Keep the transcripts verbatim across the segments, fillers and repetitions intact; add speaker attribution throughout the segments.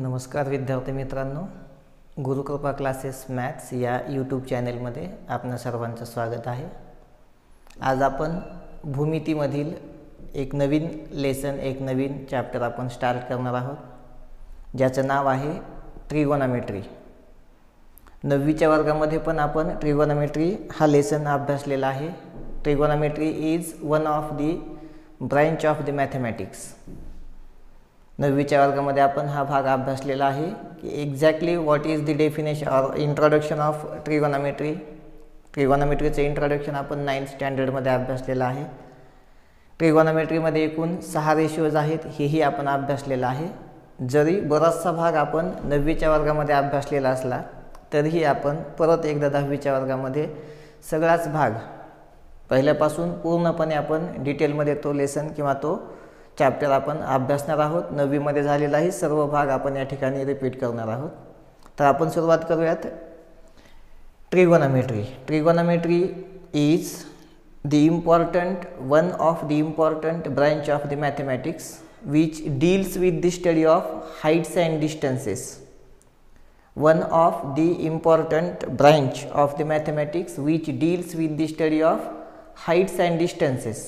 Speaker 1: नमस्कार विद्यार्थी मित्रांनो, गुरुकृपा क्लासेस मॅथ्स या यूट्यूब चॅनलमध्ये आपणा सर्वांचं स्वागत आहे। आज आपण भूमितीमधील एक नवीन लेसन एक नवीन चॅप्टर आपण स्टार्ट करणार आहोत, ज्याचं नाव आहे ट्रिगोनोमेट्री। नववीच्या वर्गामध्ये पण आपण ट्रिगोनोमेट्री हा लेसन अभ्यासलेला आहे। Trigonometry is one of the branch of the mathematics. नववीच्या वर्गामध्ये आपण हा भाग अभ्यासलेला आहे की exactly what is the definition or introduction of trigonometry. ट्रिगोनोमेट्रीचे इंट्रोडक्शन आपण नाइन्थ स्टँडर्डमध्ये अभ्यासलेलं आहे। ट्रिगोनोमेट्रीमध्ये एकूण सहा रेशिओज आहेत, हेही आपण अभ्यासलेलं आहे। जरी बराचसा भाग आपण नववीच्या वर्गामध्ये अभ्यासलेला असला तरीही आपण परत एकदा दहावीच्या वर्गामध्ये सगळाच भाग पहिल्यापासून पूर्णपणे आपण डिटेलमध्ये तो लेसन किंवा तो चॅप्टर आपण अभ्यासणार आहोत। नववीमध्ये झालेलाही सर्व भाग आपण या ठिकाणी रिपीट करणार आहोत। तर आपण सुरुवात करूयात। Trigonometry trigonometry is the important one of the important branch of the mathematics which deals with the study of heights and distances. One of the important branch of the mathematics which deals with the study of heights and distances.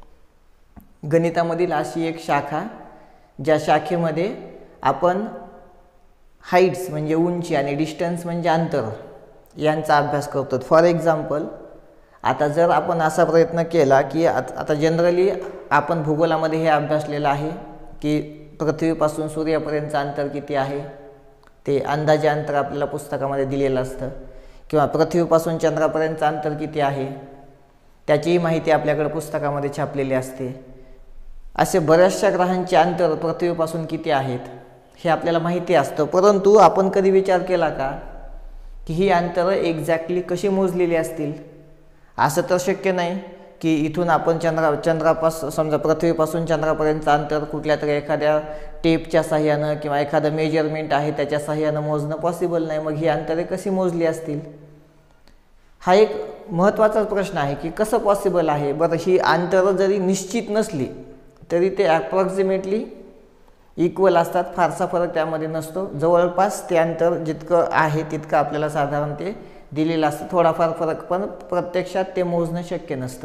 Speaker 1: गणितामधील अशी एक शाखा ज्या शाखेमध्ये आपण Heights म्हणजे उंची आणि distance म्हणजे अंतर यांचा अभ्यास करतो। फॉर एक्झाम्पल, आता जर आपण असा प्रयत्न केला की आता जनरली आपण भूगोलामध्ये हे अभ्यासलेलं आहे की पृथ्वीपासून सूर्यापर्यंतचं अंतर किती आहे ते अंदाजे अंतर आपल्याला पुस्तकामध्ये दिलेलं असतं, किंवा पृथ्वीपासून चंद्रापर्यंतचं अंतर किती आहे त्याचीही माहिती आपल्याकडे पुस्तकामध्ये छापलेली असते। असे बऱ्याचशा ग्रहांचे अंतर पृथ्वीपासून किती आहेत हे आपल्याला माहिती असतं, परंतु आपण कधी विचार केला का की ही अंतरं एक्झॅक्टली कशी मोजलेली असतील? असं तर शक्य नाही की इथून आपण चंद्रा चंद्रापासून समजा पृथ्वीपासून चंद्रापर्यंतचं अंतर कुठल्या तरी एखाद्या टेपच्या साह्यानं किंवा एखादं मेजरमेंट आहे त्याच्या साह्यानं मोजणं पॉसिबल नाही। मग ही अंतरे कशी मोजली असतील? हा एक महत्त्वाचा प्रश्न आहे की कसं पॉसिबल आहे? बरं, ही अंतरं जरी निश्चित नसली तरी ते ॲप्रॉक्सिमेटली इक्वल असतात, फारसा फरक त्यामध्ये नसतो। जवळपास ते अंतर जितकं आहे तितकं आपल्याला साधारण ते दिलेलं असतं, थोडाफार फरक पण प्रत्यक्षात ते मोजणं शक्य नसतं।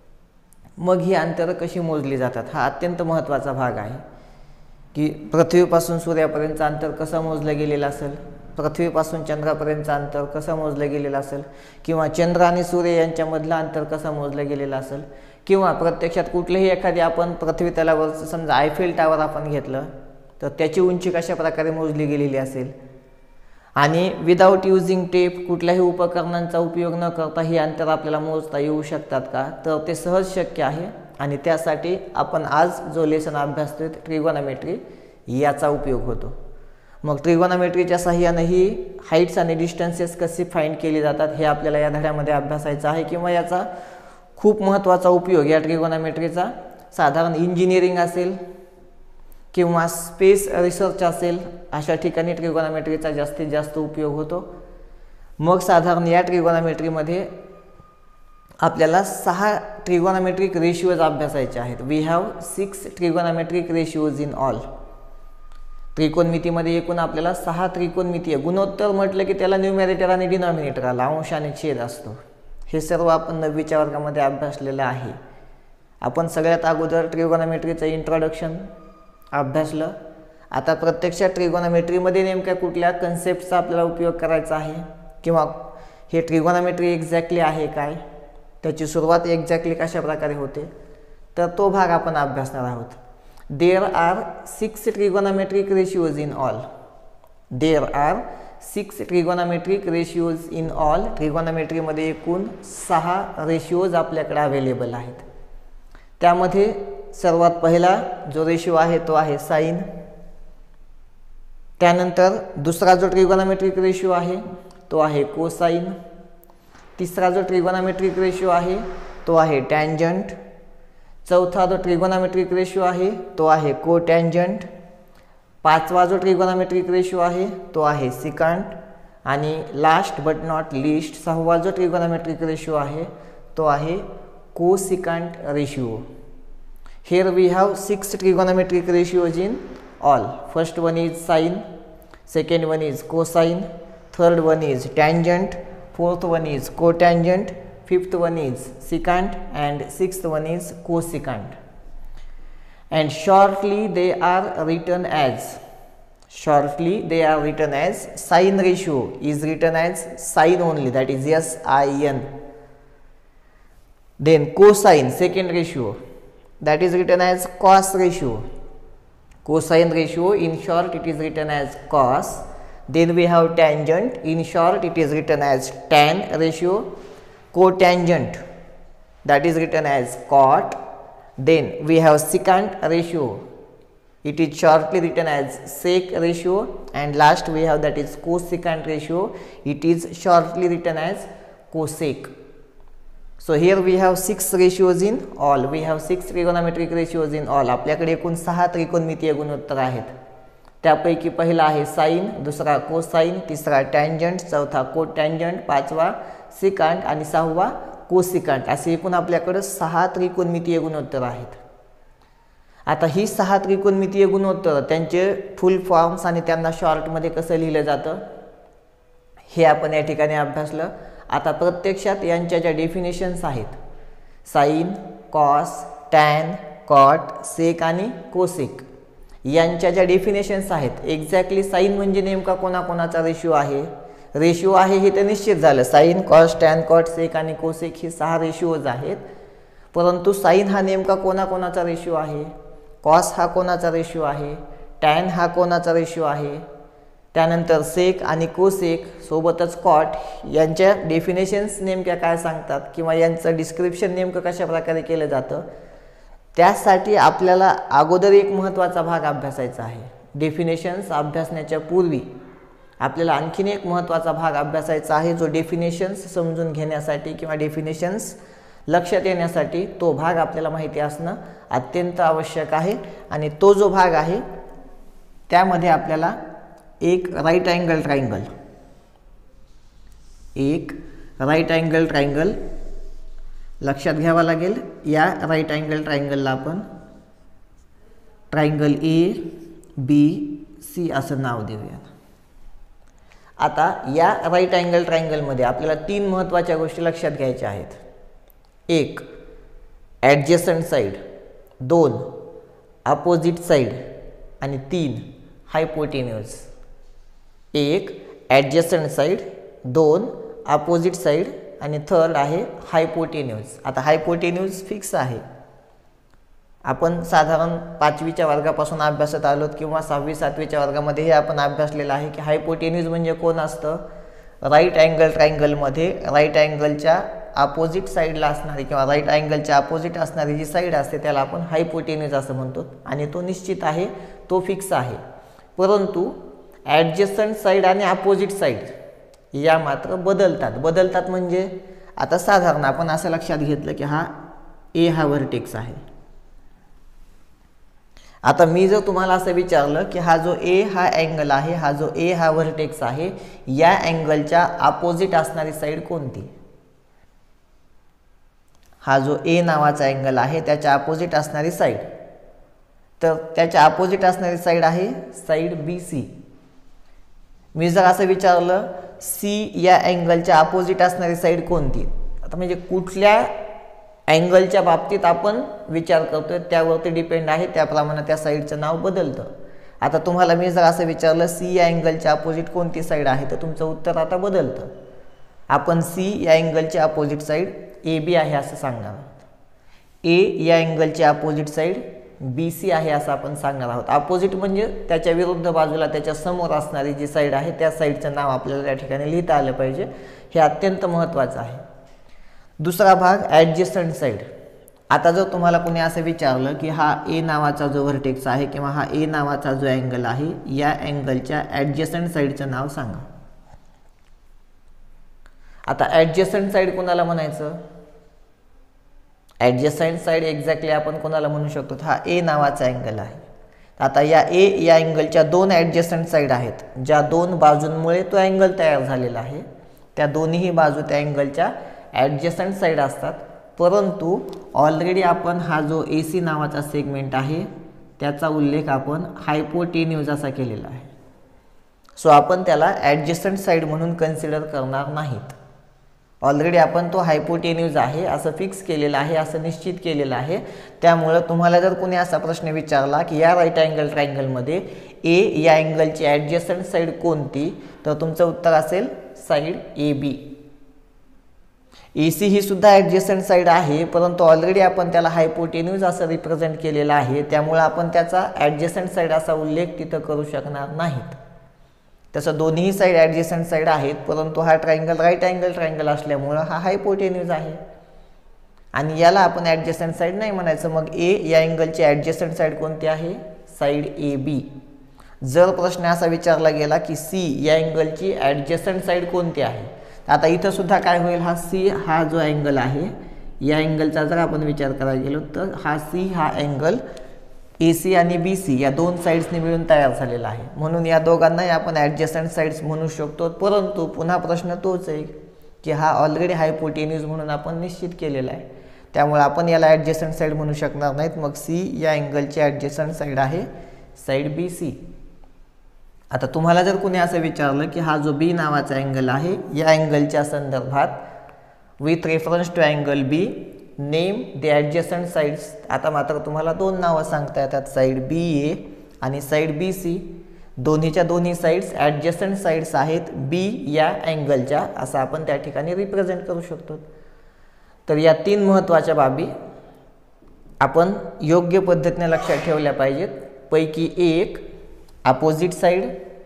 Speaker 1: मग ही अंतरं कशी मोजली जातात हा अत्यंत महत्त्वाचा भाग आहे की पृथ्वीपासून सूर्यापर्यंतचं अंतर कसं मोजलं गेलेलं असेल, पृथ्वीपासून चंद्रापर्यंतचं अंतर कसं मोजलं गेलेलं असेल, किंवा चंद्र आणि सूर्य यांच्यामधलं अंतर कसं मोजलं गेलेलं असेल, किंवा प्रत्यक्षात कुठलेही एखादी आपण पृथ्वी तलावरचं समजा आयफेल टावर आपण घेतलं तर त्याची उंची कशा प्रकारे मोजली गेलेली असेल, आणि विदाऊट युजिंग टेप कुठल्याही उपकरणांचा उपयोग न करता ही अंतर आपल्याला मोजता येऊ शकतात का? तर ते सहज शक्य आहे, आणि त्यासाठी आपण आज जो लेसन अभ्यासतोय ट्रिगोनोमेट्री याचा उपयोग होतो। मग ट्रिगोनोमेट्रीच्या साहाय्याने ही हाईट्स आणि डिस्टन्सेस कशी फाइंड केली जातात हे आपल्याला या धड्यामध्ये अभ्यासायचं आहे, किंवा याचा खूप महत्त्वाचा उपयोग या ट्रिगोनोमेट्रीचा साधारण इंजिनिअरिंग असेल किंवा स्पेस रिसर्च असेल अशा ठिकाणी ट्रिगोनोमेट्रीचा जास्तीत जास्त उपयोग होतो। मग साधारण या ट्रिगोनोमेट्रीमध्ये आपल्याला सहा ट्रिगोनोमेट्रिक रेशिओज अभ्यासायचे आहेत। We have six trigonometric ratios in all. त्रिकोणमितीमध्ये एकूण आपल्याला सहा त्रिकोणमितीय गुणोत्तर म्हटलं की त्याला न्यूमरेटर आणि डिनॉमिनेटर आला, अंश आणि छेद असतो। हे सर्व आपण नववीच्या वर्गामध्ये अभ्यासलेलं आहे। आपण सगळ्यात अगोदर ट्रिगोनोमेट्रीचं इंट्रोडक्शन अभ्यासलं। आता प्रत्यक्षात ट्रिगोनोमेट्रीमध्ये नेमक्या कुठल्या कन्सेप्टचा आपल्याला उपयोग करायचा आहे, किंवा हे ट्रिगोनोमेट्री एक्झॅक्टली आहे काय, त्याची सुरुवात एक्झॅक्टली कशा प्रकारे होते, तर तो भाग आपण अभ्यासणार आहोत। There are six trigonometric ratios in all. There are six trigonometric ratios in all. ट्रिगोनोमेट्रीमध्ये एकूण सहा रेशिओज आपल्याकडे अवेलेबल आहेत। त्यामध्ये सर्वात पहिला जो रेशिओ आहे तो आहे साइन। त्यानंतर दुसरा जो ट्रिगोनोमेट्रिक रेशिओ आहे तो आहे कोसाइन। तिसरा जो ट्रिगोनोमेट्रिक रेशिओ आहे तो आहे टँजंट। चौथा जो ट्रिगोनोमेट्रिक रेशिओ आहे तो आहे कोटँजंट। पाचवा जो ट्रिगोनोमेट्रिक रेशिओ आहे तो आहे सिकांट, आणि लास्ट बट नॉट लिस्ट सहावा जो ट्रिगोनोमेट्रिक रेशिओ आहे तो आहे cosecant ratio. Here we have six trigonometric ratios in all. First one is sine, second one is cosine, third one is tangent, fourth one is cotangent, fifth one is secant, and sixth one is cosecant. And shortly they are written as shortly they are written as sine ratio is written as sine only, that is S I N. Then cosine second ratio, that is written as cos ratio. Cosine ratio, in short it is written as cos. Then we have tangent, in short it is written as tan ratio. Cotangent, that is written as cot. Then we have secant ratio, it is shortly written as sec ratio. And last we have that is cosecant ratio, it is shortly written as cosec. So here we have six ratios in all, we have six trigonometric ratios in all. आपल्याकडे एकूण सहा त्रिकोणमितीय गुणोत्तर आहेत. त्यापैकी पहिला आहे sign, दुसरा कोसाइन, तिसरा टँजंट, चौथा कोटँजंट, पाचवा सिकांट आणि सहावा कोसिकांट. असे एकूण आपल्याकडे सहा त्रिकोणमितीय गुणोत्तर आहेत. आता ही सहा त्रिकोणमितीय गुणोत्तर त्यांचे फुल फॉर्म्स आणि त्यांना शॉर्ट मध्ये कसं लिहिलं जातं हे आपण या ठिकाणी अभ्यासलं. आता प्रत्यक्षात यांच्या ज्या डेफिनेशन्स आहेत sine, cos, tan, cot, sec आणि कोसेक, यांच्या ज्या डेफिनेशन्स आहेत एक्झॅक्टली साइन म्हणजे नेमका कोणाकोणाचा रेशिओ आहे, रेशिओ आहे हे तर निश्चित झालं. Sine, cos, tan, cot, sec आणि कोसेक हे सहा रेशिओज आहेत. परंतु साइन हा नेमका कोणाकोणाचा रेशिओ आहे, कॉस हा कोणाचा रेशिओ आहे, टॅन हा कोणाचा रेशिओ आहे, त्यानंतर सेक आणि कोसेक सोबतच कॉट यांच्या डेफिनेशन्स नेमक्या काय सांगतात किंवा यांचं डिस्क्रिप्शन नेमकं कशा प्रकारे केलं जातं. त्यासाठी आपल्याला अगोदर एक महत्त्वाचा भाग अभ्यासायचा आहे. डेफिनेशन्स अभ्यासण्याच्या पूर्वी आपल्याला आणखीन एक महत्त्वाचा भाग अभ्यासायचा आहे जो डेफिनेशन्स समजून घेण्यासाठी किंवा डेफिनेशन्स लक्षात येण्यासाठी तो भाग आपल्याला माहिती असणं अत्यंत आवश्यक आहे. आणि तो जो भाग आहे त्यामध्ये आपल्याला एक राईट अँगल ट्रायंगल एक राईट अँगल ट्रायंगल लक्षात घ्यावा लागेल. या राईट अँगल ट्रायंगलला आपण ट्रायंगल ए बी सी असं नाव देऊया. आता या राईट अँगल ट्रायंगलमध्ये आपल्याला तीन महत्त्वाच्या गोष्टी लक्षात घ्यायच्या आहेत. एक ॲडजस्टंट साईड, दोन अपोजिट साईड आणि तीन हायपोटेन्यूज. एक ॲडजस्टंट साईड, दोन अपोजिट साईड आणि थर्ड आहे हायपोटेन्यूज. आता हायपोटेन्यूज फिक्स आहे, आपण साधारण पाचवीच्या वर्गापासून अभ्यासत आलोत किंवा सहावी सातवीच्या वर्गामध्ये हे आपण अभ्यासलेलं आहे की हायपोटेन्यूज म्हणजे कोण असतं. राईट अँगल ट्रायंगलमध्ये राईट अँगलच्या अपोजिट साईडला असणारी किंवा राईट अँगलच्या अपोजिट असणारी जी साईड असते त्याला आपण हायपोटेन्यूज असं म्हणतो आणि तो निश्चित आहे, तो फिक्स आहे. परंतु ॲडजस्टंट साईड आणि अपोजिट साईड या मात्र बदलतात. बदलतात म्हणजे आता साधारण आपण असं लक्षात घेतलं की हा ए हा व्हर्टेक्स आहे. आता मी जर तुम्हाला असं विचारलं की हा जो ए हा अँगल आहे, हा जो ए हा व्हर्टेक्स आहे, या अँगलच्या अपोजिट असणारी साईड कोणती, हा जो ए नावाचा अँगल आहे त्याच्या अपोजिट असणारी साईड, तर त्याच्या अपोजिट असणारी साईड आहे साईड बी सी. मी जर असं विचारलं सी या अँगलच्या अपोजिट असणारी साईड कोणती, आता म्हणजे कुठल्या अँगलच्या बाबतीत आपण विचार करतोय त्यावरती डिपेंड आहे, त्याप्रमाणे त्या साईडचं नाव बदलतं. आता तुम्हाला मी जर असं विचारलं सी या अँगलच्या अपोजिट कोणती साईड आहे तर तुमचं उत्तर आता बदलतं. आपण सी या अँगलची अपोजिट साईड ए बी आहे असं सांगणार आहोत. ए या अँगलची अपोजिट साईड बी सी आहे असं आपण सांगणार आहोत. अपोजिट म्हणजे त्याच्या विरुद्ध बाजूला त्याच्या समोर असणारी जी साईड आहे त्या साईडचं नाव आपल्याला त्या ठिकाणी लिहिता आलं पाहिजे, हे अत्यंत महत्त्वाचं आहे. दुसरा भाग ॲडजस्टंट साईड. आता जर तुम्हाला कोणी असं विचारलं की हा ए नावाचा जो व्हर्टेक्स आहे किंवा हा ए नावाचा जो अँगल आहे या अँगलच्या ॲडजस्टंट साईडचं नाव सांगा. आता ॲडजस्टंट साईड कोणाला म्हणायचं, ॲडजस्टंट साईड एक्झॅक्टली आपण कोणाला म्हणू शकतो, हा ए नावाचा अँगल आहे. आता या ए या अँगलच्या दोन ॲडजस्टंट साईड आहेत, ज्या दोन बाजूंमुळे तो अँगल तयार झालेला आहे त्या दोन्ही बाजू त्या अँगलच्या ॲडजस्टंट साईड असतात. परंतु ऑलरेडी आपण हा जो ए सी नावाचा सेगमेंट आहे त्याचा उल्लेख आपण हायपोटेन्यूज असा केलेला आहे. सो आपण त्याला ॲडजस्टंट साईड म्हणून कन्सिडर करणार नाहीत. ऑलरेडी आपण तो हायपोटेन्यूज आहे असं फिक्स केलेलं आहे, असं निश्चित केलेलं आहे. त्यामुळं तुम्हाला जर कोणी असा प्रश्न विचारला की या राईट अँगल ट्रायंगलमध्ये ए या अँगलची ॲडजस्टंट साईड कोणती, तर तुमचं उत्तर असेल side A B. A C ही सुद्धा ॲडजस्टंट साईड आहे, परंतु ऑलरेडी आपण त्याला हायपोटेन्यूज असं रिप्रेझेंट केलेलं आहे. त्यामुळे आपण त्याचा ॲडजस्टंट साईड असा उल्लेख तिथं करू शकणार नाहीत. तसं दोन्ही साईड ॲडजस्टंट साईड आहेत, परंतु हा ट्रायंगल राईट अँगल ट्रायंगल असल्यामुळं हा हायपोटेन्यूज आहे आणि याला आपण ॲडजस्टंट साईड नाही म्हणायचं. मग ए या अँगलची ॲडजस्टंट साईड कोणती आहे? Side A B. जर प्रश्न असा विचारला गेला की सी या अँगलची ॲडजस्टंट साईड कोणती आहे, आता इथं सुद्धा काय होईल, हा सी हा जो अँगल आहे या अँगलचा जर आपण विचार करायला गेलो तर हा सी हा अँगल ए सी आणि बी सी या दोन साईड्सने मिळून तयार झालेला आहे. म्हणून या दोघांनाही आपण ॲडजस्टंट साईड्स म्हणू शकतो. परंतु पुन्हा प्रश्न तोच आहे की हा ऑलरेडी हायपोटेन्यूज म्हणून आपण निश्चित केलेला आहे. त्यामुळे आपण याला ॲडजस्टंट साईड म्हणू शकणार नाहीत. मग सी या अँगलची ॲडजस्टंट साईड आहे साईड बी सी. आता तुम्हाला जर कोणी असं विचारलं की हा जो बी नावाचा अँगल आहे या अँगलच्या संदर्भात with reference to angle B name the adjacent sides, आता मात्र तुम्हाला दोन नावं सांगता येतात, साईड बी ए आणि साईड बी सी. दोन्हीच्या दोन्ही साईड्स ॲडजस्टंट साईड्स आहेत बी या अँगलच्या, असं आपण त्या ठिकाणी रिप्रेझेंट करू शकतो. तर या तीन महत्त्वाच्या बाबी आपण योग्य पद्धतीने लक्षात ठेवल्या पाहिजेत. पैकी एक अपोजिट साईड,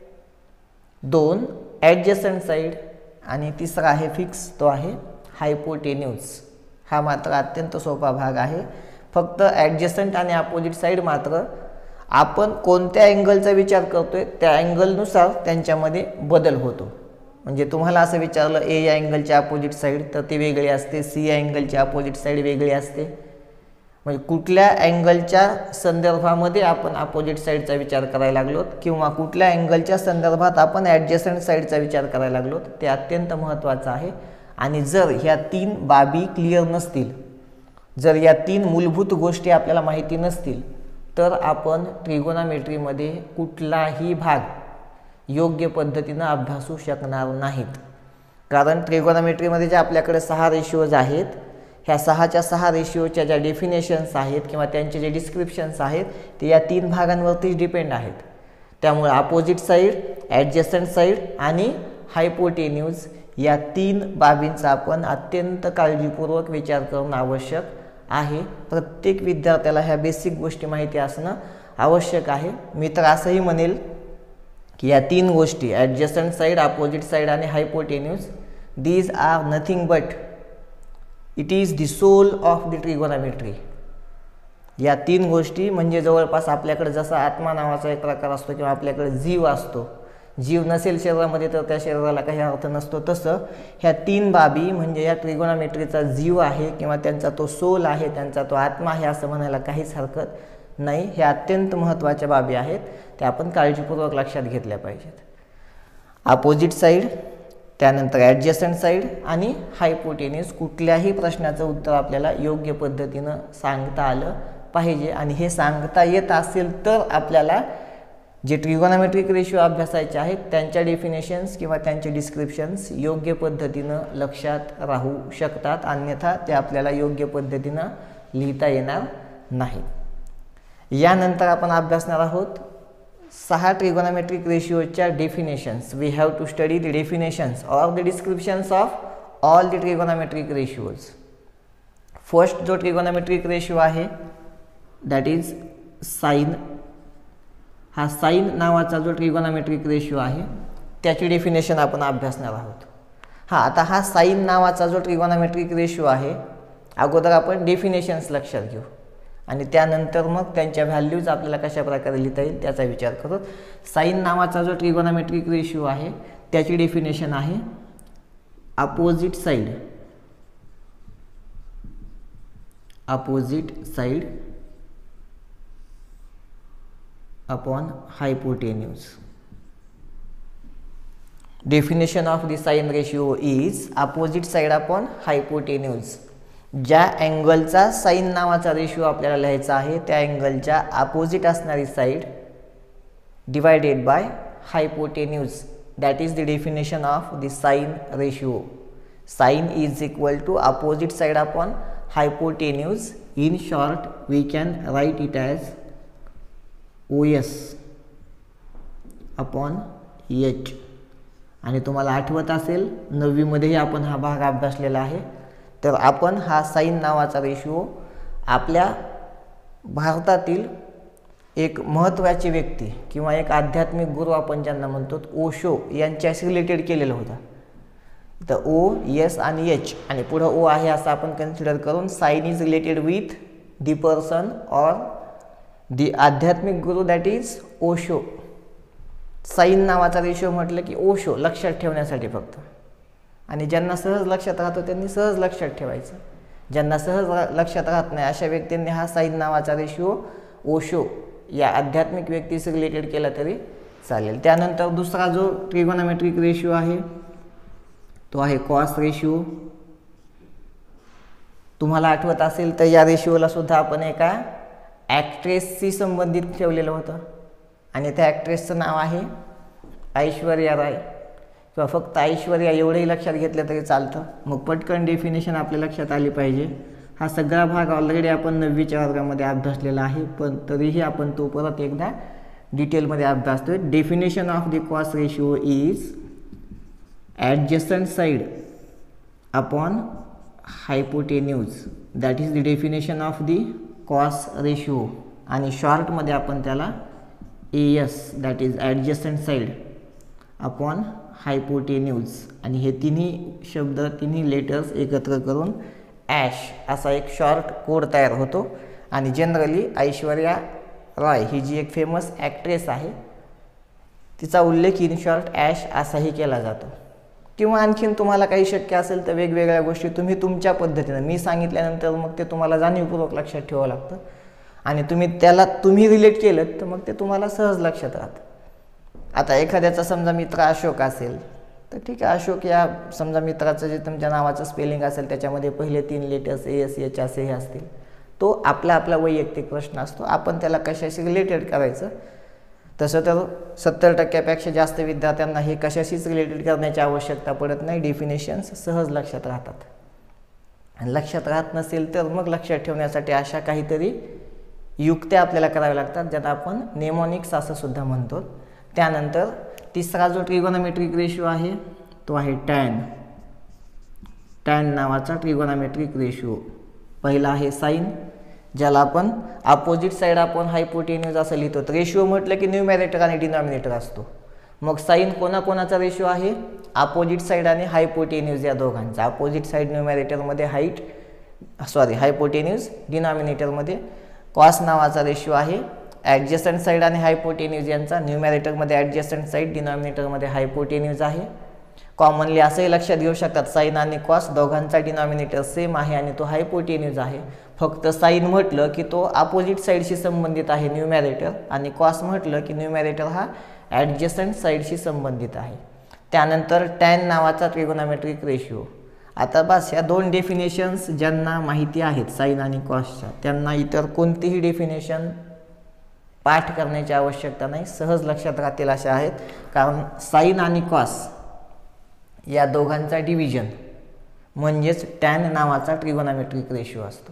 Speaker 1: दोन ॲडजस्टंट साईड आणि तिसरा आहे फिक्स, तो आहे हायपोटेन्यूज. हा मात्र अत्यंत सोपा भाग आहे. फक्त ॲडजस्टंट आणि अपोजिट साईड मात्र आपण कोणत्या अँगलचा विचार करतोय त्या अँगलनुसार त्यांच्यामध्ये बदल होतो. म्हणजे तुम्हाला असं विचारलं ए या अँगलची अपोजिट साईड तर ती वेगळी असते, सी या अँगलची अपोजिट साईड वेगळी असते. म्हणजे कुठल्या अँगलच्या संदर्भामध्ये आपण अपोजिट साईडचा विचार करायला लागलोत किंवा कुठल्या अँगलच्या संदर्भात आपण ॲडजस्टंट साईडचा विचार करायला लागलोत ते अत्यंत महत्त्वाचं आहे. आणि जर ह्या तीन बाबी क्लिअर नसतील, जर या तीन मूलभूत गोष्टी आपल्याला माहिती नसतील तर आपण ट्रिगोनॉमेट्रीमध्ये कुठलाही भाग योग्य पद्धतीनं अभ्यासू शकणार नाहीत. कारण ट्रिगोनॉमेट्रीमध्ये जे आपल्याकडे सहा रेशिओज आहेत, ह्या सहाच्या सहा रेशिओच्या ज्या डेफिनेशन्स आहेत किंवा त्यांचे जे डिस्क्रिप्शन्स आहेत ते या तीन भागांवरतीच डिपेंड आहेत. त्यामुळे अपोजिट साईड, ॲडजस्टंट साईड आणि हायपोटेन्यूज या तीन बाबींचा आपण अत्यंत काळजीपूर्वक विचार करणं आवश्यक आहे. प्रत्येक विद्यार्थ्याला ह्या बेसिक गोष्टी माहिती असणं आवश्यक आहे. मी तर असंही म्हणेल की या तीन गोष्टी ॲडजस्टंट साईड, अपोजिट साईड आणि hypotenuse, these are nothing but it is the soul of the trigonometry. या तीन गोष्टी म्हणजे जवळपास आपल्याकडे जसा आत्मा नावाचा एक प्रकार असतो किंवा आपल्याकडे जीव असतो, जीव नसेल शरीरामध्ये तर त्या शरीराला काही अर्थ नसतो, तसं ह्या तीन बाबी म्हणजे या ट्रिगोनॉमेट्रीचा जीव आहे किंवा त्यांचा तो सोल आहे, त्यांचा तो आत्मा आहे असं म्हणायला काहीच हरकत नाही. ह्या अत्यंत महत्त्वाच्या बाबी आहेत, त्या आपण काळजीपूर्वक लक्षात घेतल्या पाहिजेत. अपोजिट साईड, त्यानंतर ॲडजस्टंट साईड आणि हायपोटेन्यूज, कुठल्याही प्रश्नाचं उत्तर आपल्याला योग्य पद्धतीनं सांगता आलं पाहिजे. आणि हे सांगता येत असेल तर आपल्याला जे ट्रिगोनॉमेट्रिक रेशिओ अभ्यासायचे आहेत त्यांच्या डेफिनेशन्स किंवा त्यांचे डिस्क्रिप्शन्स योग्य पद्धतीनं लक्षात राहू शकतात, अन्यथा ते आपल्याला योग्य पद्धतीनं लिहिता येणार नाही. यानंतर आपण अभ्यासणार आहोत सहा ट्रिगोनॉमेट्रिक रेशिओच्या definitions. We have to study the definitions or the descriptions of all the trigonometric ratios. First जो ट्रिगोनॉमेट्रिक रेशिओ आहे दॅट इज साइन. हा साइन नावाचा जो ट्रिगोनॉमेट्रिक रेशिओ आहे त्याची डेफिनेशन आपण अभ्यासणार आहोत. हां, आता हा साइन नावाचा जो ट्रिगोनॉमेट्रिक रेशिओ आहे, अगोदर आपण डेफिनेशन्स लक्षात घेऊ आणि त्यानंतर मग त्यांच्या व्हॅल्यूज आपल्याला कशा प्रकारे लिहिता येईल त्याचा विचार करू. साइन नावाचा जो ट्रिगोनॉमेट्रिक रेशिओ आहे त्याची डेफिनेशन आहे opposite side, opposite side upon hypotenuse. Definition of the sine ratio is opposite side upon hypotenuse. ज्या अँगलचा साइन नावाचा रेशिओ आपल्याला लिहायचा आहे त्या अँगलच्या अपोजिट असणारी side divided by hypotenuse. That is the definition of the sine ratio. Sine is equal to opposite side upon hypotenuse. In short, we can write it as O S upon H. आणि तुम्हाला आठवत असेल नववी मध्येही आपण हा भाग अभ्यासलेला आहे. तर आपण हा साइन नावाचा रेशिओ आपल्या भारतातील एक महत्त्वाची व्यक्ती किंवा एक आध्यात्मिक गुरु आपण ज्यांना म्हणतो ओशो यांच्याशी रिलेटेड केलेला होता. तर ओ एस आणि एच आणि पुढे ओ आहे असं आपण कन्सिडर करून sine is related with the person or the आध्यात्मिक गुरु दॅट इज ओशो. साइन नावाचा रेशिओ म्हटलं की ओशो लक्षात ठेवण्यासाठी फक्त. आणि ज्यांना सहज लक्षात राहतो त्यांनी सहज लक्षात ठेवायचं. ज्यांना सहज लक्षात राहत नाही अशा व्यक्तींनी हा साइन नावाचा रेशिओ ओशो या आध्यात्मिक व्यक्तीशी रिलेटेड केला तरी चालेल. त्यानंतर दुसरा जो ट्रिगोनोमेट्रिक रेशिओ आहे तो आहे कॉस रेशिओ. तुम्हाला आठवत असेल तर या रेशिओला सुद्धा आपण एका ॲक्ट्रेसशी संबंधित ठेवलेलं होतं आणि त्या ॲक्ट्रेसचं नाव आहे ऐश्वर्या राय किंवा फक्त ऐश्वर्या एवढंही लक्षात घेतलं तरी चालतं. मग पटकन डेफिनेशन आपल्या लक्षात आली पाहिजे. हा सगळा भाग ऑलरेडी आपण नववीच्या वर्गामध्ये अभ्यासलेला आहे पण तरीही आपण तो परत एकदा डिटेलमध्ये अभ्यासतोय. Definition of the cos ratio is adjacent side upon hypotenuse. That is the definition of the cos ratio आणि शॉर्टमध्ये आपण त्याला A S that is adjacent side upon hypotenuse आणि हे तिन्ही शब्द तिन्ही लेटर्स एकत्र करून ॲश असा एक शॉर्ट कोड तयार होतो. आणि जनरली ऐश्वर्या रॉय ही जी एक फेमस ॲक्ट्रेस आहे तिचा उल्लेख इन शॉर्ट ॲश असाही केला जातो. किंवा आणखीन तुम्हाला काही शक्य असेल तर वेगवेगळ्या गोष्टी तुम्ही तुमच्या पद्धतीनं मी सांगितल्यानंतर मग ते तुम्हाला जाणीवपूर्वक लक्षात ठेवावं लागतं आणि तुम्ही त्याला तुम्ही रिलेट केलं तर मग ते तुम्हाला सहज लक्षात राहतं. आता एखाद्याचा समजा मित्र अशोक असेल तर ठीक आहे, अशोक या समजा मित्राचं जे तुमच्या नावाचं स्पेलिंग असेल त्याच्यामध्ये पहिले तीन लेटर्स ए एस एच असेही असतील. तो आपला आपला वैयक्तिक प्रश्न असतो, आपण त्याला कशाशी रिलेटेड करायचं. तसं तर सत्तर टक्क्यापेक्षा जास्त विद्यार्थ्यांना हे कशाशीच रिलेटेड करण्याची आवश्यकता पडत नाही. डेफिनेशन्स सहज लक्षात राहतात. आणि लक्षात राहत नसेल तर मग लक्षात ठेवण्यासाठी अशा काहीतरी युक्त्या आपल्याला कराव्या लागतात ज्यांना आपण नेमोनिक्स असं सुद्धा म्हणतो. त्यानंतर तिसरा जो ट्रिगोनोमेट्रिक रेशिओ आहे तो आहे टॅन. टॅन नावाचा ट्रिगोनोमेट्रिक रेशिओ. पहिला आहे साइन ज्याला आपण अपोजिट साइड आपण हायपोटेन्यूज असं लिहितो. रेशिओ म्हटलं की न्यूमॅरेटर आणि डिनॉमिनेटर असतो. मग साइन कोणाकोणाचा रेशिओ आहे? अपोजिट साइड आणि हायपोटेन्यूज या दोघांचा. अपोजिट साइड न्यूमॅरेटरमध्ये हाईट सॉरी हायपोटेन्यूज, डिनॉमिनेटरमध्ये कॉस नावाचा रेशिओ आहे. ॲडजस्टंट साइड आणि हायपोटेन्यूज यांचा न्यूमॅरेटरमध्ये ॲडजस्टंट साइड, डिनॉमिनेटरमध्ये हायपोटेन्यूज आहे. कॉमनली असंही लक्षात घेऊ शकतात साइन आणि कॉस दोघांचा डिनॉमिनेटर सेम आहे आणि तो हायपोटेन्यूज आहे. फक्त साइन म्हटलं की तो अपोजिट साइडशी संबंधित आहे न्यूमॅरेटर आणि कॉस म्हटलं की न्यूमॅरेटर हा ॲडजस्टंट साइडशी संबंधित आहे. त्यानंतर टॅन नावाचा ट्रिगोनोमेट्रिक रेशिओ. आता बस या दोन डेफिनेशन्स ज्यांना माहिती आहेत साइन आणि कॉसच्या त्यांना इतर कोणतीही डेफिनेशन पाठ करण्याची आवश्यकता नाही, सहज लक्षात राहतील अशा आहेत. कारण साइन आणि कॉस या दोघांचा डिव्हिजन म्हणजेच टॅन नावाचा ट्रिगोनोमेट्रिक रेशिओ असतो.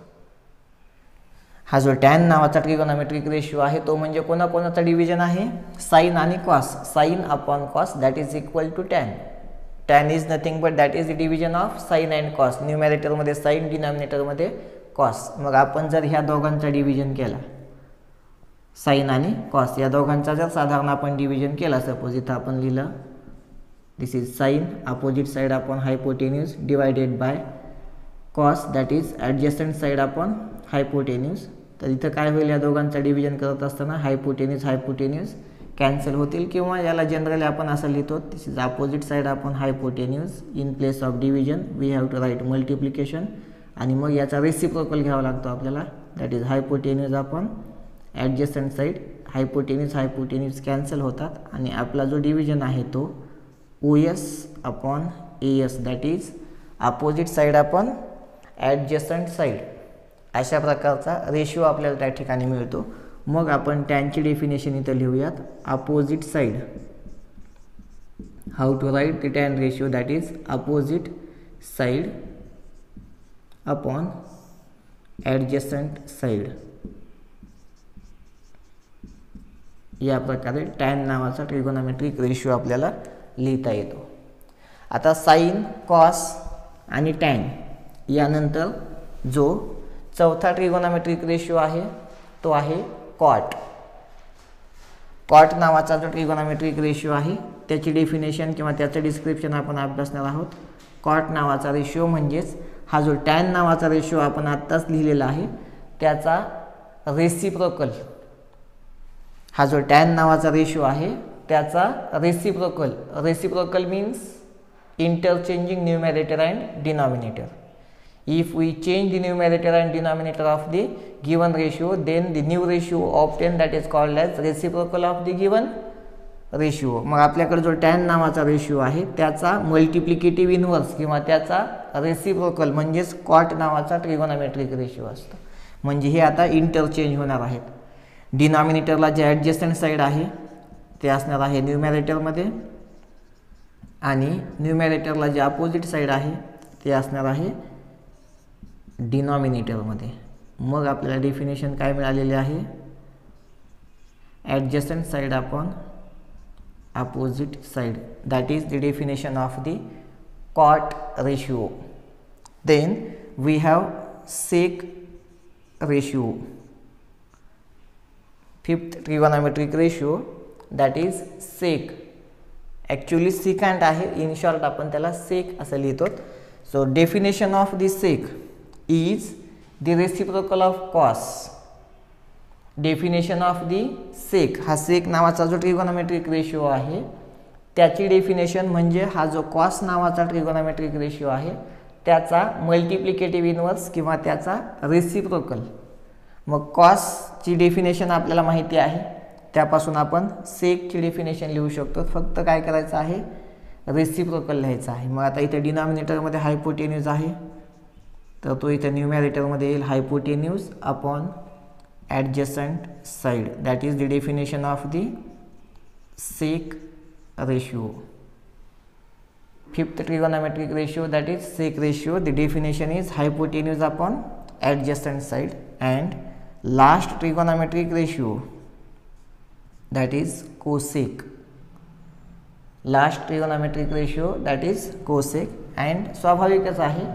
Speaker 1: हा जो टॅन नावाचा ट्रिगोनोमेट्रिक रेशिओ आहे तो म्हणजे कोणाकोणाचा डिव्हिजन आहे? साइन आणि cos. Sine upon cos that is equal to tan. Tan is nothing but that is the division of sine and cos. न्यूमॅरेटरमध्ये साइन, डिनॉमिनेटरमध्ये कॉस. मग आपण जर ह्या दोघांचा डिव्हिजन केला साइन आणि कॉस या दोघांचा जर साधारण आपण डिव्हिजन केला, सपोज इथं आपण लिहिलं this is sine opposite side upon hypotenuse divided by cos that is adjacent side upon hypotenuse. तर इथं काय होईल? या दोघांचा डिव्हिजन करत असताना हायपोटेन्यूज हायपोटेन्यूज कॅन्सल होतील किंवा याला जनरली आपण असं लिहितो this is opposite side upon hypotenuse. In place of division we have to write multiplication आणि मग याचा रेसिप्रोकल घ्यावा लागतो आपल्याला that is hypotenuse upon adjacent side. Hypotenuse hypotenuse cancel होतात आणि आपला जो डिव्हिजन आहे तो O S upon A S that is opposite side upon adjacent side अशा प्रकारचा रेशिओ आपल्याला त्या ठिकाणी मिळतो. मग आपण टॅनची डेफिनेशन इथं लिहूयात. Opposite side how to write the tan ratio, that is opposite side upon adjacent side. या प्रकारे tan नावाचा ट्रिगोनोमेट्रिक रेशिओ आपल्याला लिहिता येतो. आता साइन, कॉस आणि tan यानंतर जो चौथा ट्रिगोनोमेट्रिक रेशिओ आहे तो आहे कॉट. कॉट नावाचा जो ट्रिगोनोमेट्रिक रेशिओ आहे त्याची डेफिनेशन किंवा त्याचं डिस्क्रिप्शन आपण अभ्यासणार आहोत. कॉट नावाचा रेशिओ म्हणजेच हा जो टॅन नावाचा रेशिओ आपण आत्ताच लिहिलेला आहे त्याचा रेसिप्रोकल. हा जो टॅन नावाचा रेशिओ आहे त्याचा reciprocal. Reciprocal means interchanging numerator and denominator. If we change the numerator and denominator of the given ratio, then the new ratio obtained, that is called as reciprocal of the given ratio. मग आपल्याकडे जो tan नावाचा ratio आहे त्याचा multiplicative inverse किंवा त्याचा reciprocal म्हणजेच cot नावाचा ट्रिगोनोमेट्रिक रेशिओ असतो. म्हणजे हे आता इंटरचेंज होणार आहेत. डिनॉमिनेटरला जे ॲडजस्टंट साईड आहे ते असणार आहे न्यूमरेटरमध्ये आणि न्यूमरेटरला जे अपोजिट साईड आहे ते असणार आहे डिनॉमिनेटरमध्ये. मग आपल्याला डेफिनेशन काय मिळालेले आहे, adjacent side upon opposite side, that is the definition of the cot ratio. Then we have sec ratio, fifth trigonometric ratio, that is sec. Actually secant आहे, इन शॉर्ट आपण त्याला सेक असं लिहितो. So definition of the sec is the reciprocal of cos. Definition of the sec, हा sec नावाचा जो trigonometric ratio आहे त्याची डेफिनेशन म्हणजे हा जो कॉस नावाचा ट्रिगोनोमेट्रिक रेशिओ आहे त्याचा मल्टिप्लिकेटिव्ह इनव्हर्स किंवा त्याचा रेसिप्रोकल. मग कॉसची डेफिनेशन आपल्याला माहिती आहे त्यापासून आपण सेकची डेफिनेशन लिहू शकतो. फक्त काय करायचं आहे, रेसिप्रोकल लिहायचं आहे. मग आता इथे डिनॉमिनेटरमध्ये हायपोटेन्यूज आहे तर तो इथे न्यूमरेटरमध्ये येईल hypotenuse upon adjacent side. That is the definition of the sec ratio. Fifth trigonometric ratio, that is sec ratio. The definition is hypotenuse upon adjacent side. And last trigonometric ratio, that is cosec. Last trigonometric ratio that is cosec. And स्वाभाविकच आहे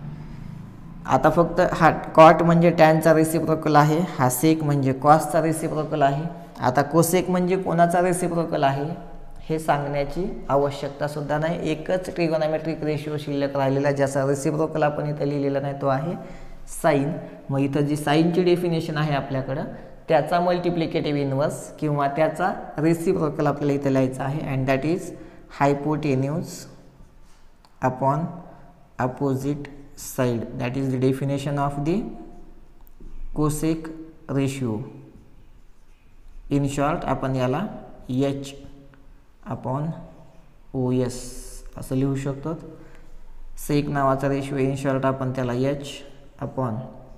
Speaker 1: आता फक्त हा cot म्हणजे टॅनचा reciprocal आहे, हा सेक म्हणजे कॉसचा reciprocal आहे. आता कोसेक म्हणजे कोणाचा रेसिप्रोकल आहे हे सांगण्याची आवश्यकता सुद्धा नाही. एकच ट्रिगोनोमेट्रिक रेशिओ शिल्लक राहिलेला ज्याचा रेसिप्रोकल आपण इथं लिहिलेला नाही तो आहे साईन. मग इथं जी साईनची डेफिनेशन आहे आपल्याकडं त्याचा मल्टिप्लिकेटिव्ह इनव्हर्स किंवा त्याचा रेसिप्रोकल आपल्याला इथं लिहायचा आहे. And that is hypotenuse upon opposite side. That is the definition of the cosec ratio. In short आपण याला H upon O S असं लिहू शकतो. सेक नावाचा रेशिओ इन शॉर्ट आपण त्याला H upon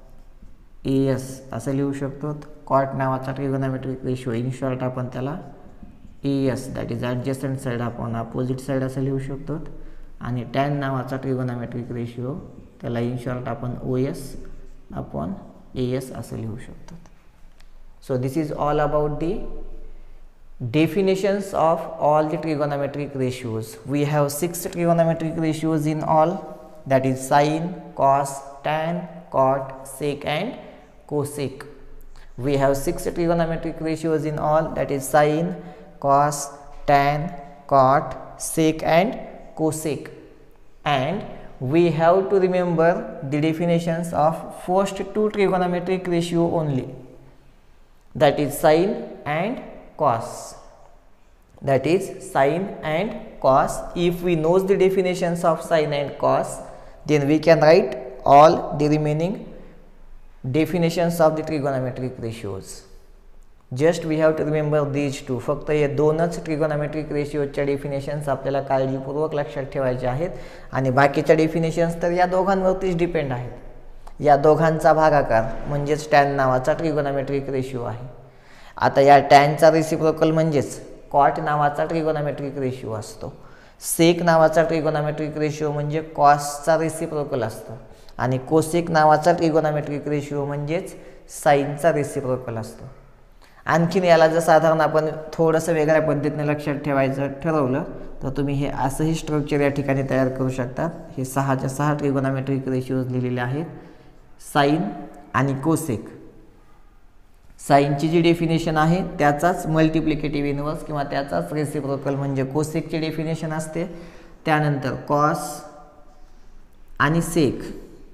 Speaker 1: A S असं लिहू शकतो. कॉट नावाचा ट्रिगोनोमेट्रिक रेशिओ इन शॉर्ट आपण त्याला A S that is adjacent side upon opposite side असं लिहू शकतो. आणि टॅन नावाचा ट्रिगोनोमेट्रिक रेशिओ त्याला इन शॉर्ट आपण O S upon A S असं लिहू शकतो. So this is all about the definitions of all the trigonometric ratios. We have six trigonometric ratios in all, that is sine, cos, tan, cot, sec and cosec. We have six trigonometric ratios in all, that is sine, cos, tan, cot, sec and cosec. And we have to remember the definitions of first two trigonometric ratio only, that is sine and cos. That is sine and cos. If we know the definitions of sine and cos, then we can write all the remaining definitions of the trigonometric ratios. Just we have to remember these two. फक्त हे दोनच trigonometric ratios definitions आपल्याला काळजीपूर्वक लक्षात ठेवायचे आहेत आणि बाकीच्या definitions तर या दोघांवरतीच डिपेंड आहेत. या दोघांचा भागाकार म्हणजेच tan नावाचा trigonometric ratio आहे. आता या tan चा रेसिप्रोकल म्हणजेच cot नावाचा ट्रिगोनोमेट्रिक रेशिओ असतो. सेक नावाचा ट्रिगोनॉमेट्रिक रेशिओ म्हणजे कॉसचा रेसिप्रोकल असतो आणि कोसेक नावाचा ट्रिगोनॉमेट्रिक रेशिओ म्हणजेच साईनचा रेसिप्रोकल असतो. आणखीन याला जर साधारण आपण थोडंसं वेगळ्या पद्धतीने लक्षात ठेवायचं ठरवलं तर तुम्ही हे असंही स्ट्रक्चर या ठिकाणी तयार करू शकता. हे सहाच्या सहा ट्रिगोनॉमेट्रिक रेशिओज लिहिलेले आहेत. साईन आणि कोसेक. साईनची जी डेफिनेशन आहे त्याचाच मल्टिप्लिकेटिव्ह इनवर्स किंवा त्याचाच रेसिप्रोकल म्हणजे कोसेकची डेफिनेशन असते. त्यानंतर कॉस आणि सेक.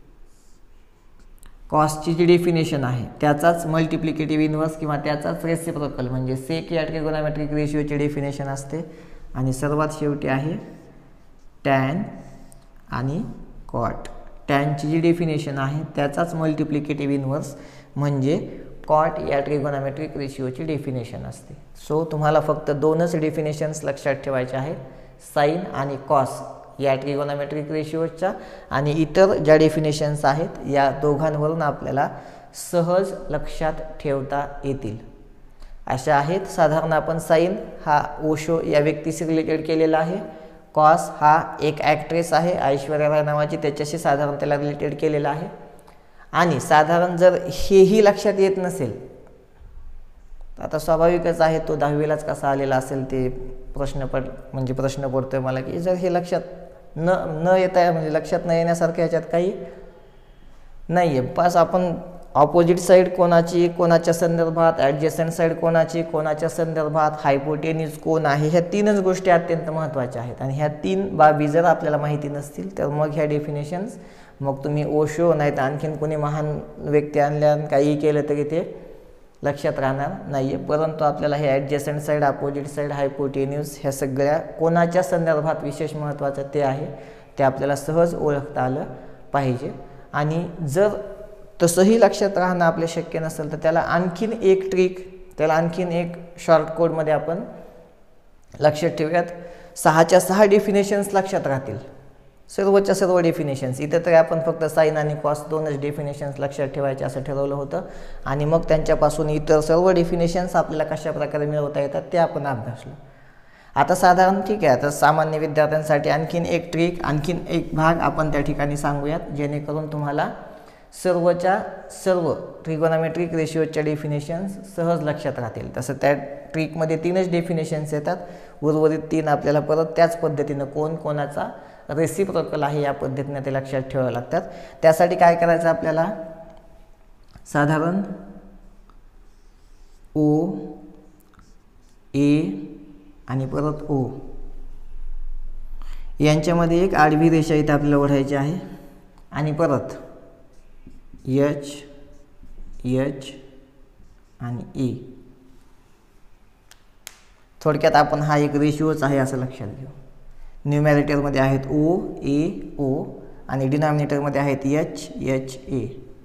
Speaker 1: कॉसची जी डेफिनेशन आहे त्याचाच मल्टिप्लिकेटिव्ह इनवर्स किंवा त्याचाच रेसिप्रोकल म्हणजे सेक या ट्रिगोनॉमेट्रिक रेशिओची डेफिनेशन असते. आणि सर्वात शेवटी आहे टॅन आणि कॉट. टॅनची जी डेफिनेशन आहे त्याचाच मल्टिप्लिकेटिव्ह इनवर्स म्हणजे कॉट या ट्रिगोनॉमेट्रिक रेशिओची डेफिनेशन असते. सो तुम्हाला फक्त दोनच डेफिनेशन्स लक्षात ठेवायचे आहेत, साईन आणि कॉस या ट्रिगोनॉमेट्रिक रेशिओच्या, आणि इतर ज्या डेफिनेशन्स आहेत या दोघांवरून आपल्याला सहज लक्षात ठेवता येतील अशा आहेत. साधारण आपण साईन हा ओशो या व्यक्तीशी रिलेटेड केलेला आहे. कॉस हा एक ॲक्ट्रेस आहे ऐश्वर्या राय नावाची, त्याच्याशी साधारण त्याला रिलेटेड केलेला आहे. आणि साधारण जर हेही लक्षात येत नसेल आता स्वाभाविकच आहे तो दहावीलाच कसा आलेला असेल ते प्रश्न पड म्हणजे प्रश्न पडतोय मला की जर हे लक्षात न न येता म्हणजे लक्षात न येण्यासारखं ह्याच्यात काही नाही आहे. पास आपण ऑपोजिट साईड कोणाची कोणाच्या संदर्भात, ॲडजस्टंट साईड कोणाची कोणाच्या संदर्भात, हायपोटेन्यूज कोण आहे, ह्या तीनच गोष्टी अत्यंत महत्त्वाच्या आहेत. आणि ह्या तीन बाबी जर आपल्याला माहिती नसतील तर मग ह्या डेफिनेशन्स मग तुम्ही ओशो नाही तर आणखीन कोणी महान व्यक्ती आणल्या काही केलं तरी ते लक्षात राहणार नाही आहे. परंतु आपल्याला हे adjacent side, opposite side, hypotenuse ह्या सगळ्या कोणाच्या संदर्भात विशेष महत्त्वाचं ते आहे ते आपल्याला सहज ओळखता आलं पाहिजे. आणि जर तसंही लक्षात राहणं आपले शक्य नसेल तर त्याला आणखीन एक ट्रिक, त्याला आणखीन एक शॉर्ट कोडमध्ये आपण लक्षात ठेवूयात. सहाच्या सहा डेफिनेशन्स लक्षात राहतील, सर्वच्या सर्व डेफिनेशन्स. इथं तर आपण फक्त साईन आणि कॉस दोनच डेफिनेशन्स लक्षात ठेवायचे असं ठरवलं होतं आणि मग त्यांच्यापासून इतर सर्व डेफिनेशन्स आपल्याला कशा प्रकारे मिळवता येतात ते आपण अभ्यासलो. आता साधारण ठीक आहे, आता सामान्य विद्यार्थ्यांसाठी आणखीन एक ट्रिक, आणखीन एक भाग आपण त्या ठिकाणी सांगूयात जेणेकरून तुम्हाला सर्वच्या सर्व ट्रिगोनॉमेट्रिक रेशिओच्या डेफिनेशन्स सहज लक्षात राहतील. तसं त्या ट्रिकमध्ये तीनच डेफिनेशन्स येतात, उर्वरित तीन आपल्याला परत त्याच पद्धतीनं कोण कोणाचा रेसिप्रोकल आहे या पद्धतीने ते लक्षात ठेवावे लागतात. त्यासाठी काय करायचं आपल्याला, साधारण ओ ए आणि परत ओ यांच्यामध्ये एक आडवी रेषा इथे आपल्याला ओढायची आहे आणि परत एच एच आणि ई. थोडक्यात आपण हा एक रेशिओच आहे असं लक्षात घेऊ. न्यूमॅरेटरमध्ये आहेत ओ ए ओ आणि डिनॉमिनेटरमध्ये आहेत एच एच ए.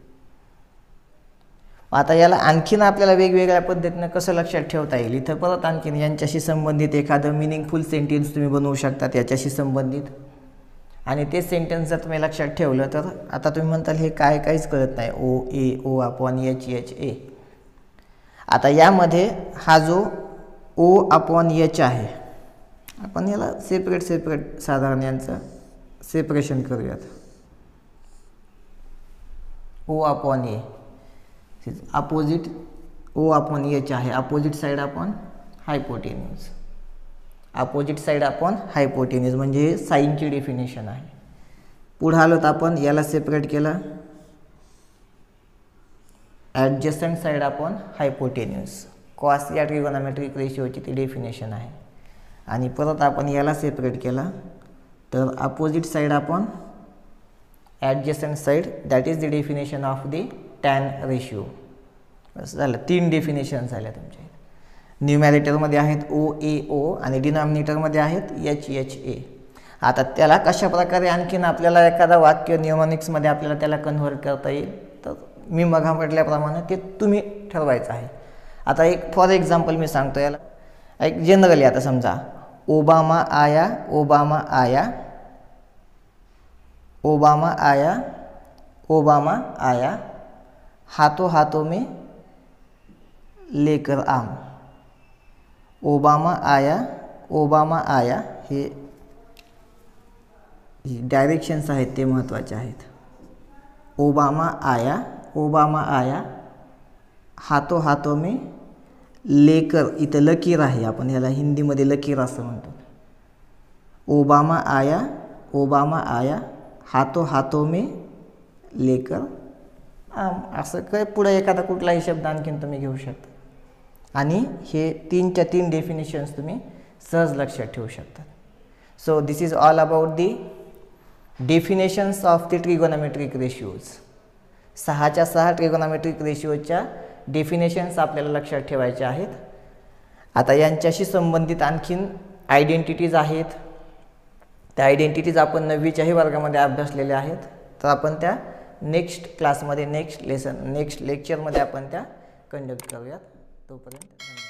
Speaker 1: आता याला आणखीन आपल्याला वेगवेगळ्या पद्धतीनं कसं लक्षात ठेवता येईल, इथं परत आणखीन यांच्याशी संबंधित एखादं मिनिंगफुल सेंटेन्स तुम्ही बनवू शकता याच्याशी संबंधित. आणि ते सेंटेन्स जर तुम्ही लक्षात ठेवलं तर आता तुम्ही म्हणताल हे काय काहीच कळत नाही, O A O upon H H A. आता यामध्ये हा जो ओ अपॉन एच आहे आपण याला सेपरेट सेपरेट साधारण यांचं सेपरेशन करूयात. O upon A opposite O upon H आहे, opposite side upon hypotenuse, opposite side upon hypotenuse म्हणजे साईनची डेफिनेशन आहे. पुढे आलो तर आपण याला सेपरेट केलं adjacent side upon hypotenuse, cos या ट्रिगोनॉमेट्रिक रेशिओची ती डेफिनेशन आहे. आणि परत आपण याला सेपरेट केला तर opposite side upon adjacent side, that is the definition of the tan ratio. असं झालं, तीन डेफिनेशन झाल्या तुमच्या. न्यूमॅरेटरमध्ये आहेत ओ ए ओ आणि डिनॉमिनेटरमध्ये आहेत एच एच ए. आता त्याला कशा प्रकारे आणखीन आपल्याला एखादा वाक्य न्यूमॉनिक्समध्ये आपल्याला त्याला कन्व्हर्ट करता येईल तर मी मघा म्हटल्याप्रमाणे ते तुम्ही ठरवायचं आहे. आता एक फॉर एक्झाम्पल मी सांगतो याला एक जनरली. आता समजा ओबामा आया ओबामा आया ओबामा आया ओबामा आया हाथों हाथों में लेकर आम. ओबामा आया ओबामा आया हे डायरेक्शन्स आहेत ते महत्त्वाचे आहेत. ओबामा आया, ओबामा आया, हातो हातो में लेकर, इथं लकीर आहे, आपण ह्याला हिंदीमध्ये लकीर असं म्हणतो. ओबामा आया, ओबामा आया, हातो हातो में लेकर आम, असं काय पुढे एखादा कुठलाही शब्द आणखीन तुम्ही घेऊ शकता. आणि हे तीनच्या तीन डेफिनेशन्स तुम्ही सहज लक्षात ठेवू शकता. So this is all about the definitions of the trigonometric ratios. सहाच्या सहा ट्रिगोनॉमेट्रिक रेशिओच्या डेफिनेशन्स आपल्याला लक्षात ठेवायचे आहेत. आता यांच्याशी संबंधित आणखीन आयडेंटिटीज आहेत. त्या आयडेंटिटीज आपण नववीच्याही वर्गामध्ये अभ्यासलेल्या आहेत. तर आपण त्या नेक्स्ट क्लासमध्ये, नेक्स्ट लेसन, नेक्स्ट लेक्चरमध्ये आपण त्या कंडक्ट करूयात. तोपर्यंत